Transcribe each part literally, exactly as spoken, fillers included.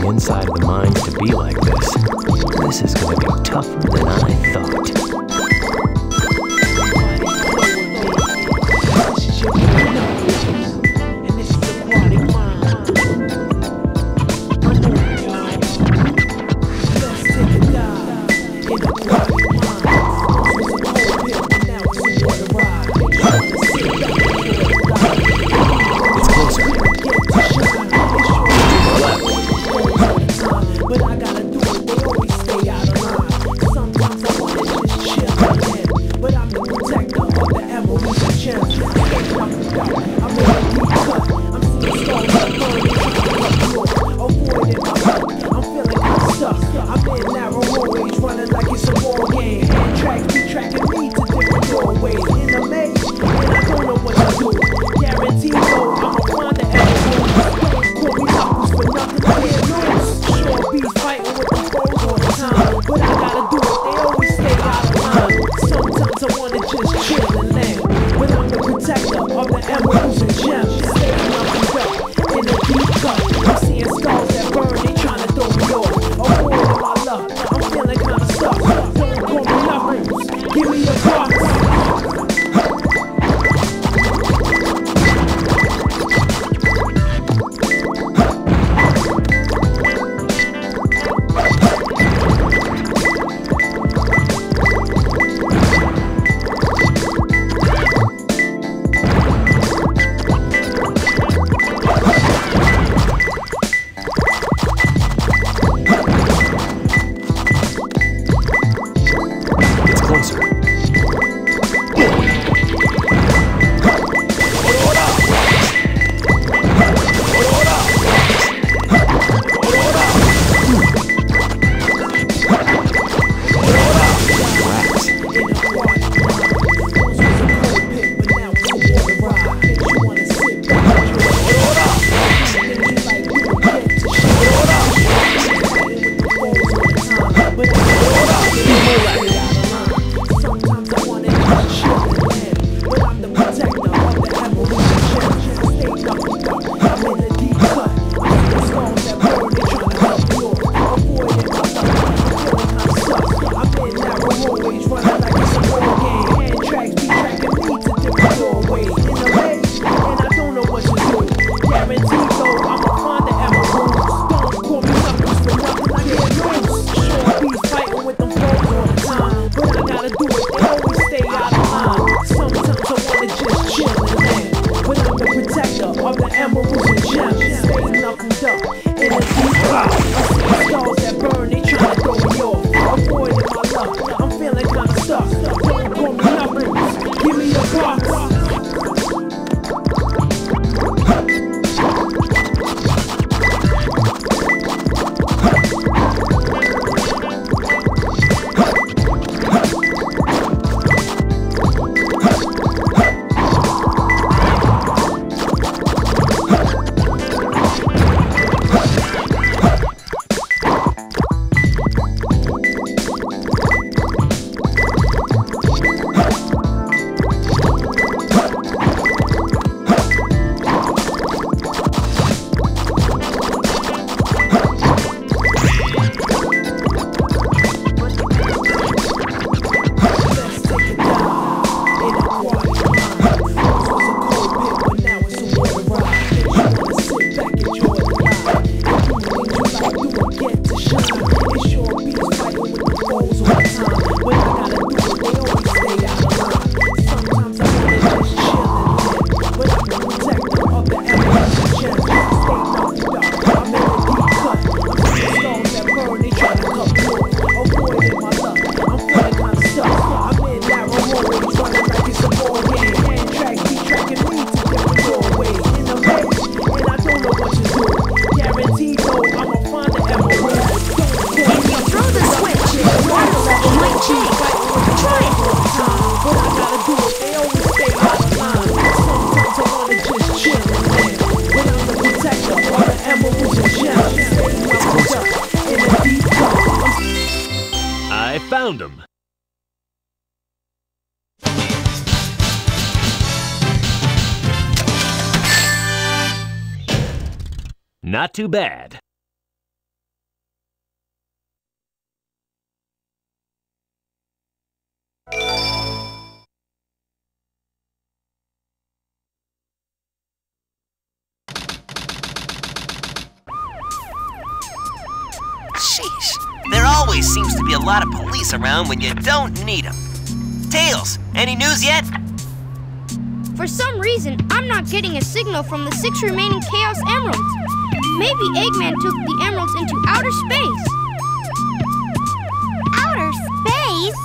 the inside of the mines to be like this. This is gonna be tougher than I thought. found him. Not too bad. Sheesh. There always seems to be a lot of police around when you don't need them. Tails, any news yet? For some reason, I'm not getting a signal from the six remaining Chaos Emeralds. Maybe Eggman took the emeralds into outer space. Outer space?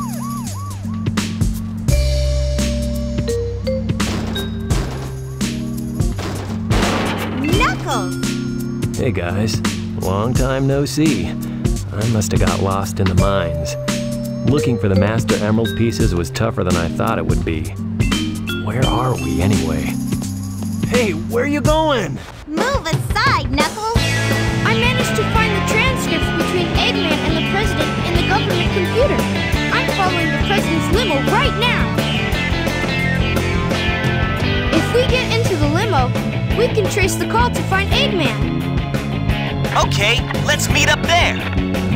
Knuckles! Hey guys, long time no see. I must have got lost in the mines. Looking for the Master Emerald pieces was tougher than I thought it would be. Where are we anyway? Hey, where are you going? Move aside, Knuckles! I managed to find the transcripts between Eggman and the President in the government computer. I'm following the President's limo right now. If we get into the limo, we can trace the call to find Eggman. Okay, let's meet up there.